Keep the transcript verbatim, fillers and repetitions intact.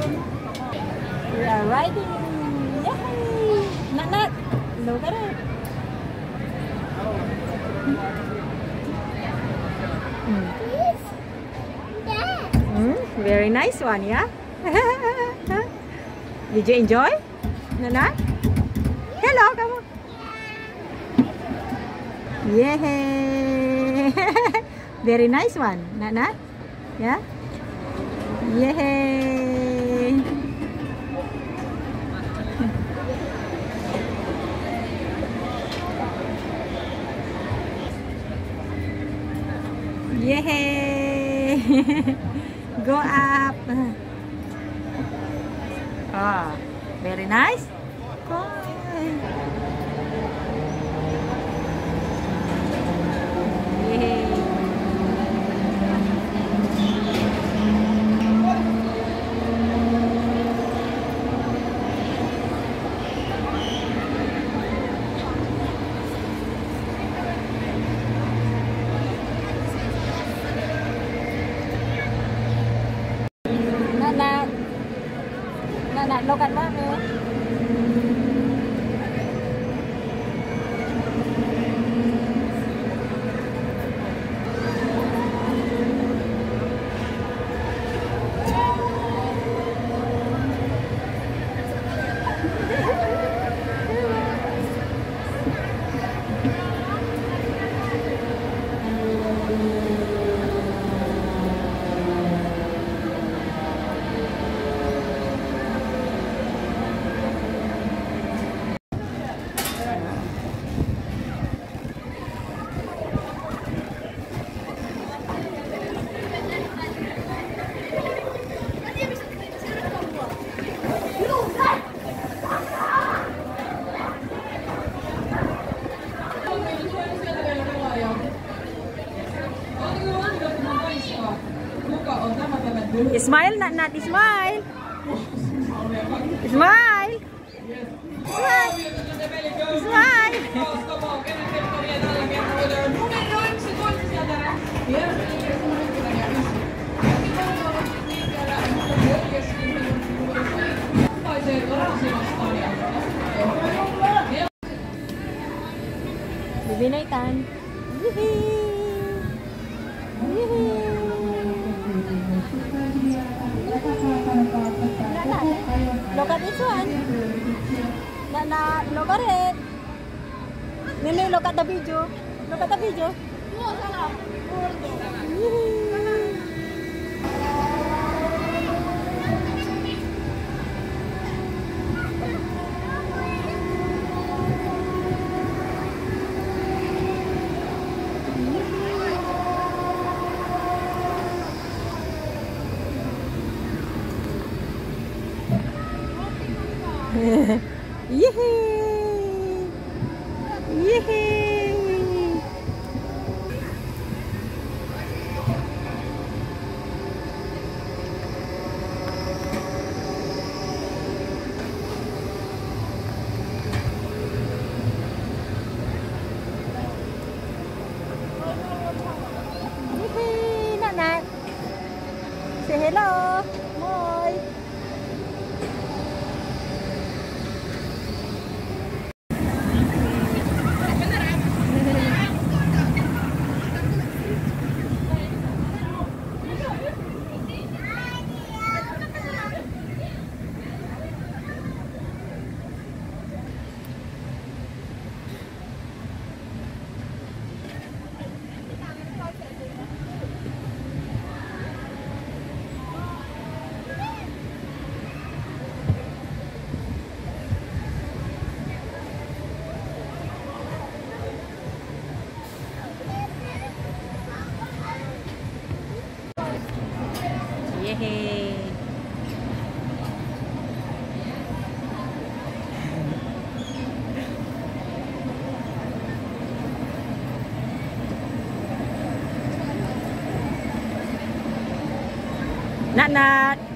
We are riding. Yay! Nat, Nat. Look at it. Mm. Mm, very nice one, yeah? Did you enjoy? Nat, Nat? Hello, come on. Yay! Very nice one, Nat, Nat? Yeah? Yay! Yay! Go up. Oh, very nice. Go. Yay! Nat, Nat, Nat, look at mommy. Smile, Nat, Nat, smile. Smile. Smile. Smile. Bibi Nathan. Look at this one. Nana, look at it. Nene, look at the video. Look at the video. Yehey! Yehey! Yehey! Nat, Nat. Say hello. Moi. Yehey! Nat, Nat.